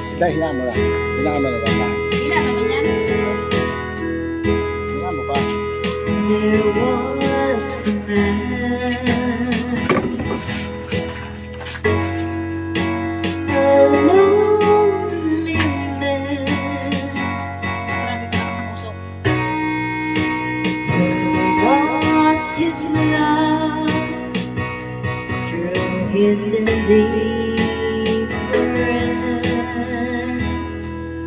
Dahil hina mo lang. Hina mo lang. Hina naman yan. Hina mo pa. There was a man, a lonely man, who lost his love through his indifference.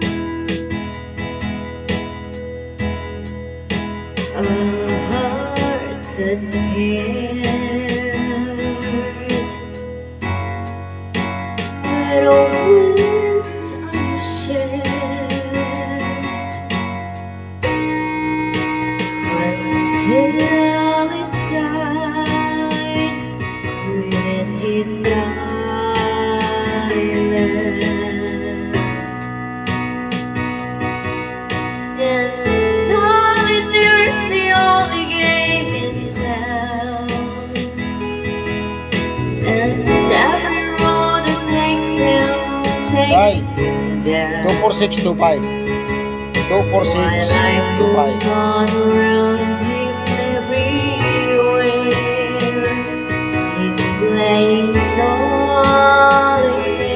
A heart that cared, but went unshed until it died within his silence. And solidary's the only game in town, and every road that takes him down. 24625. My life goes 24625. on around him everywhere. He's playing solitaire.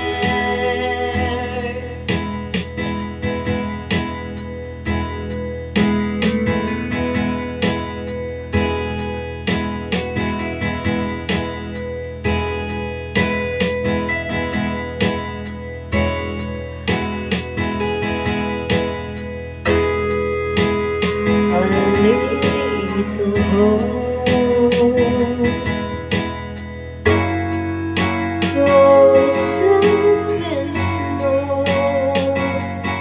A little hope goes up in smoke.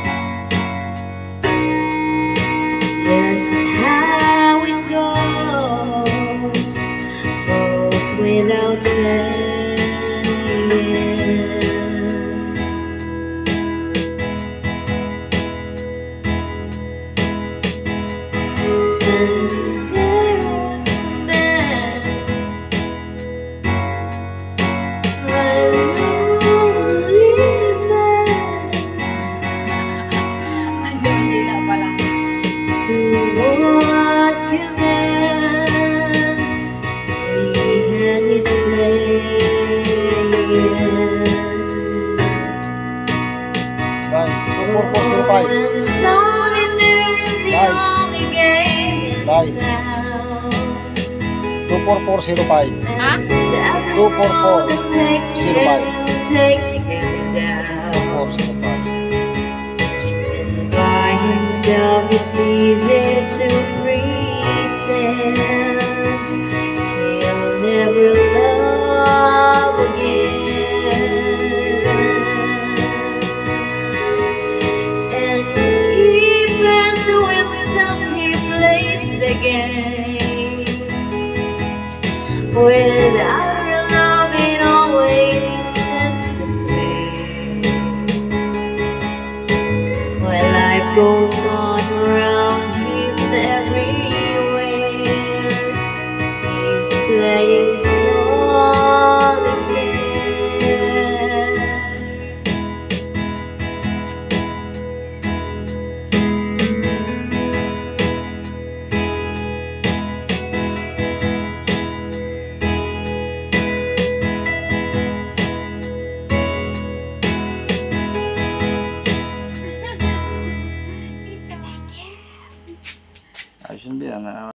Just how it goes without saying. And there was a man, a lonely man, Hanggang dila pala. who would command. He had his plan. 24405. When solidary's the only game in Bye. town, 24405. Ha? 24405. takes him down. 24405. And by himself it's easy to pretend he'll never love again. And keeping to himself he plays the game without real love. It always ends the same. When life goes on around him everywhere, he's playing solitaire. Ayos yun, Bian.